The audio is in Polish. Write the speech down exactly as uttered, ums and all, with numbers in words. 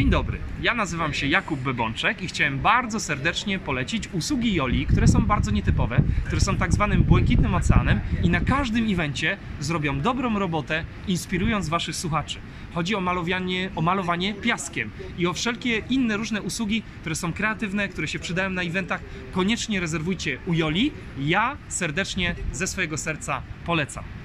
Dzień dobry, ja nazywam się Jakub Bebączek i chciałem bardzo serdecznie polecić usługi Joli, które są bardzo nietypowe, które są tak zwanym błękitnym oceanem i na każdym evencie zrobią dobrą robotę, inspirując waszych słuchaczy. Chodzi o malowanie, o malowanie piaskiem i o wszelkie inne różne usługi, które są kreatywne, które się przydają na eventach. Koniecznie rezerwujcie u Joli. Ja serdecznie ze swojego serca polecam.